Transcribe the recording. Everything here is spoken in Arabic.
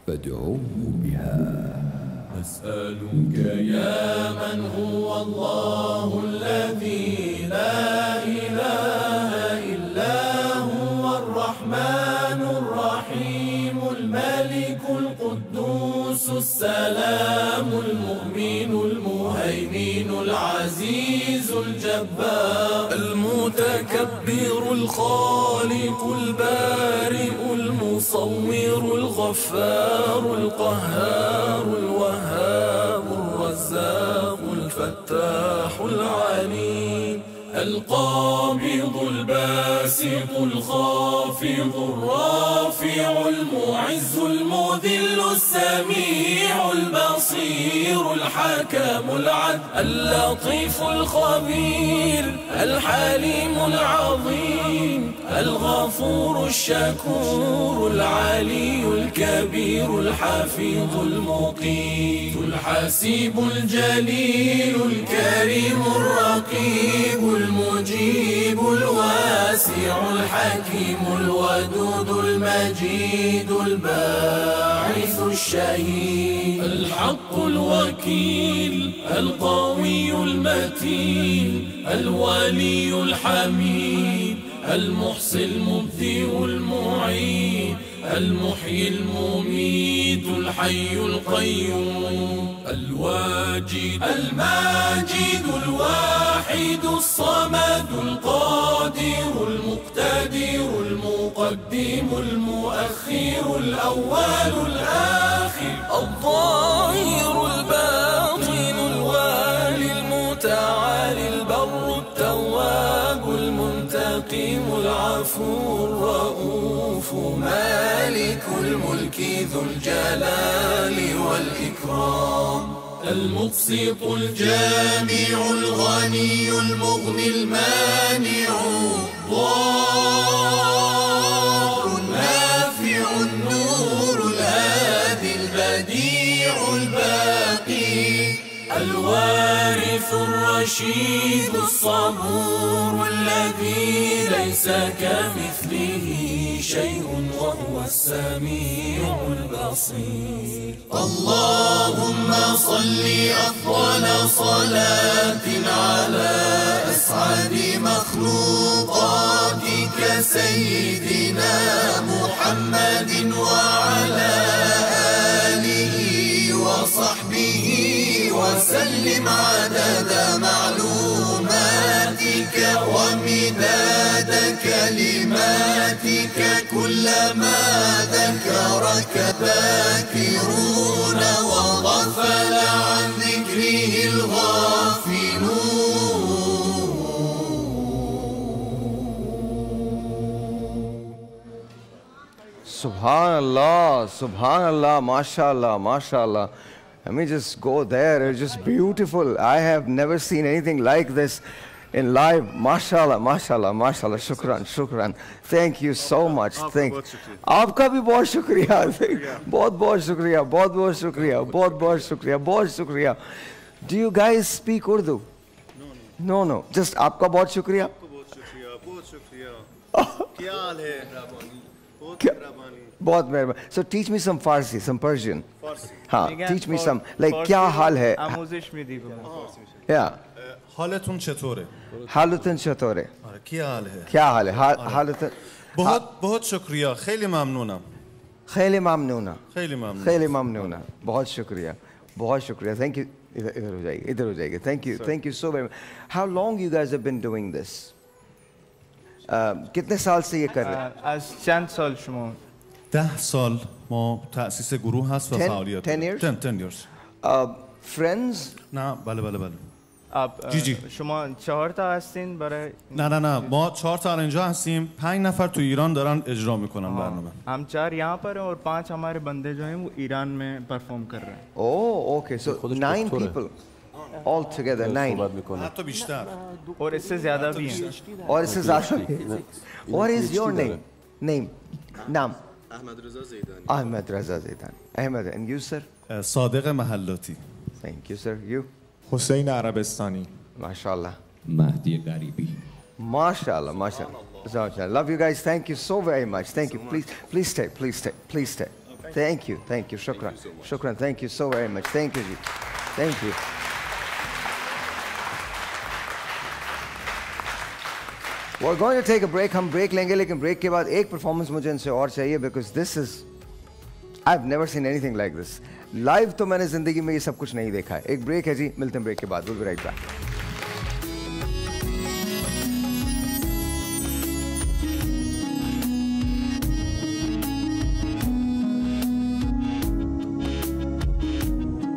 فادعوه بها. أسألك يا من هو الله الذي لا إله إلا هو الرحمن الرحيم الملك القدوس السلام المؤمن المهيمن العزيز الجبار المتكبر الخالق البارئ المصور الغفار القهار الوهاب الرزاق الفتاح العليم القابض الباسط الخافض الرافع المعز المذل السميع البصير الحكم العدل اللطيف الخبير الحليم العظيم الغفور الشكور العلي الكبير الحفيظ المقيت الحسيب الجليل الكريم الرقيب المجيب الواسع الحكيم الودود المجيد الباعث الشهيد الحق الوكيل القوي المتين الولي الحميد المحصي المبدئ المعيد المحيي المميت الحي القيوم الواجد الماجد الواحد الصمد القادر المقتدر المقدم المؤخر الأول الآخر الظاهر الباطن الوالي المتعالي البر التواب المنتقم العفو الرؤوف مالك الملك ذو الجلال والإكرام المبسط الجامع الغني المغني المانع الضار النافع النور الهادي البديع الباقي الوارث الرشيد الصبور الذي ليس كمثله شيء وهو السميع البصير اللهم صل أفضل صلاة على أسعد مخلوقاتك سيدنا محمد وعلى آله وصحبه وسلم عدد معلوماتك ومداد كلماتك كلما ذكرك ذاكرون وغفل عن ذكره الغافلون. Subhanallah, Subhanallah, MashaAllah, MashaAllah. Let me just go there. It's just beautiful. I have never seen anything like this in live. MashaAllah, MashaAllah, MashaAllah. Shukran, shukran. Thank you so much. Thank you. आपका भी बहुत शुक्रिया. बहुत बहुत शुक्रिया. बहुत बहुत शुक्रिया. बहुत बहुत शुक्रिया. बहुत शुक्रिया. Do you guys speak Urdu? No, no. Just आपका बहुत शुक्रिया. बहुत शुक्रिया. बहुत शुक्रिया. क्या हाल है? बहुत मेहरबानी. So teach me some Farsi, some Persian. Farsi. हाँ, teach me some. Like क्या हाल है? आमोजिश में दी Yeah. حالتون چطوره؟ حالتون چطوره؟ क्या हाल है? क्या हाल है? حالتون बहुत बहुत शुक्रिया. خیلی ممنونم. خیلی ممنونم. خیلی ممنون. خیلی ممنونم. बहुत शुक्रिया. बहुत शुक्रिया. Thank you. इधर हो जाइए. इधर हो जाइए. Thank you. Thank you so very much. How long you guys have been doing this? कितने साल से ये कर रहे हैं? از چند سال شما؟ 10 سال ما تأسیس گروه هست و فعالیت. 10 years? 10 years. Friends? نه بله بله بله. جی جی. شما 4 تا هستین برای؟ نه نه نه ما 4 تا اینجا هستیم. 5 نفر تو ایران دارن اجرا میکنن برنامه. हम 4 यहाँ पर हैं और 5 हमारे बंदे जो हैं वो ईरान में परफॉर्म कर रहे हैं. Oh, okay. So 9 people. All together 9. حتی بیشتر. और इससे ज़्यादा भी हैं. और इससे ज़्यादा भी. What is your name? Name. नाम. احمد رضا زیدانی. Ahmed Raza Zaidani. Ahmed, and you sir? صادق محلاتی. Thank you sir. You? حسین عربستانی. MashaAllah. مهدی غریبی. MashaAllah, MashaAllah. Love you guys. Thank you so very much. Thank you. Please stay. Please stay. Please stay. Thank you. Shukran. Thank you so very much. Thank you, ji. Thank you. We're going to take a break. हम break लेंगे, लेकिन break के बाद एक performance मुझे इनसे और चाहिए because this is, I've never seen anything like this. Live तो मैंने जिंदगी में ये सब कुछ नहीं देखा है. एक break है जी, मिलते हैं break के बाद. We'll be right back.